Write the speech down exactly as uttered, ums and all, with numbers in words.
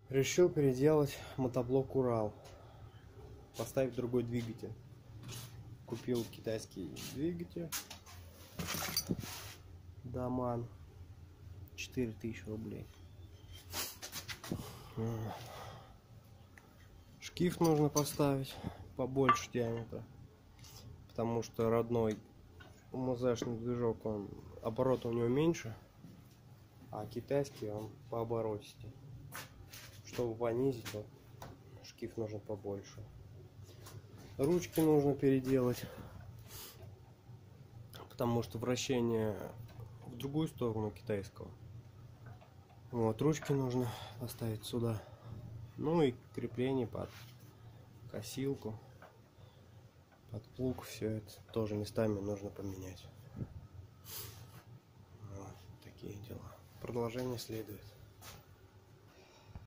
Решил переделать мотоблок Урал, поставить другой двигатель. Купил китайский двигатель Даман, четыре тысячи рублей. Шкив нужно поставить побольше диаметра, потому что родной МЗшный движок, он обороты у него меньше, а китайский он по оборотисти. Чтобы понизить, вот, шкив нужен побольше. Ручки нужно переделать, потому что вращение в другую сторону китайского. Вот, ручки нужно поставить сюда. Ну и крепление под косилку, под плуг, все это тоже местами нужно поменять. Вот такие дела. Продолжение следует.